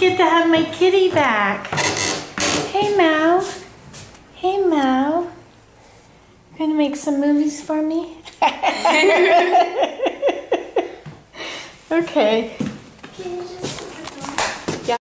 get to have my kitty back. Hey, Maow. Hey, Maow. Gonna make some movies for me? Okay.